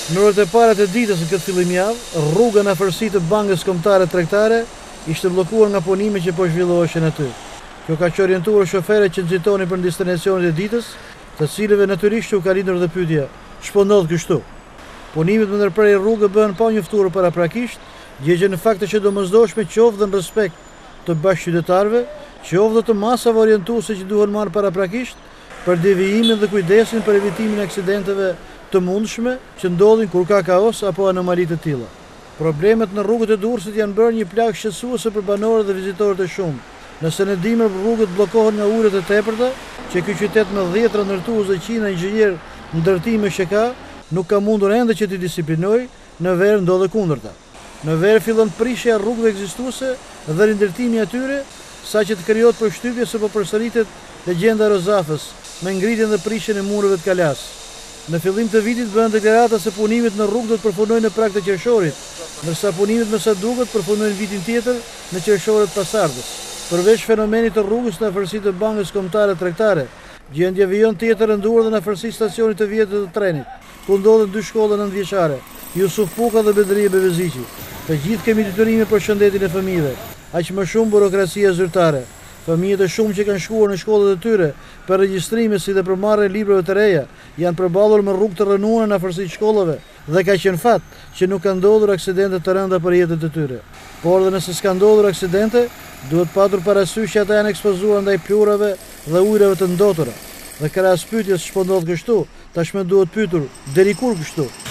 Në orët e para të ditës në këtë fillim javë, rruga në afërsi të bankës kombëtare tregtare ishte bllokuar nga punime që po zhvilloheshin aty. Kjo ka që orientuar shoferët që nxitonin për destinacionet e ditës, të cilëve natyrisht u ka lindur dhe pyetja, ç'po ndodh kështu? Punimet me ndërprerje rrugë bëhen pa njoftuar paraprakisht, gjë që në fakt është e domosdoshme qoftë në respekt të bashkëqytetarëve, qoftë të masave orientuese që duhen marrë paraprakisht për devijimin dhe kujdesin për evitimin e aksidenteve të mundshme që ndodhin kur ka kaos apo anomali të tilla. Problemet në rrugët e Durrësit janë bërë një plagë shqetësuese për banorët dhe vizitorët e shumtë. Nëse në dimër rrugët bllokohen nga ujërat e tepërta, që ky qytet me 10 ndërtues dhe qindra inxhinier ndërtime që ka, nuk ka mundur ende që t'i disiplinoj, në verë ndodhe kundërta. Në verë fillon prishja rrugëve ekzistuese dhe rindërtimi atyre, saqë të krijohet përshtypje se po përsëritet legjenda e Rozafës, me ngritjen dhe prishjen e mureve të kalas. Në fillim të vitit bëhen deklarata se punimet në rrugë do të përfundojnë në prag të qershorit, ndërsa punimet me sa duket përfundojnë vitin tjetër në qershoret pasardhës. Përveç fenomenit të rrugës në afërsi të bankës kombëtare tregtare, gjendja avion tjetër rënduar dhe në afërsi stacionit të vjetër të trenit, ku ndodhen 2 shkolla 9-vjeçare, Jusuf Puka dhe Bedria Beveziqi. Të gjithë kemi detyrime për shëndetin e fëmijëve, aq më shumë burokracia zyrtare. Fëmijët e shumë që kanë shkuar në shkollat e tyre për regjistrime si dhe për marrjen e librave të reja, janë përballur me rrugë të rënuara në afërsi të shkollave dhe ka qenë fat që nuk kanë ndodhur aksidente të rënda për jetën e tyre. Por dhe nëse s'ka ndodhur aksidente, duhet patur parasysh që ata janë ekspozuar ndaj plurave dhe ujrave të ndotura. Dhe krahas pyetjes ç'po ndodh kështu, tashmë duhet pyetur deri kur kështu?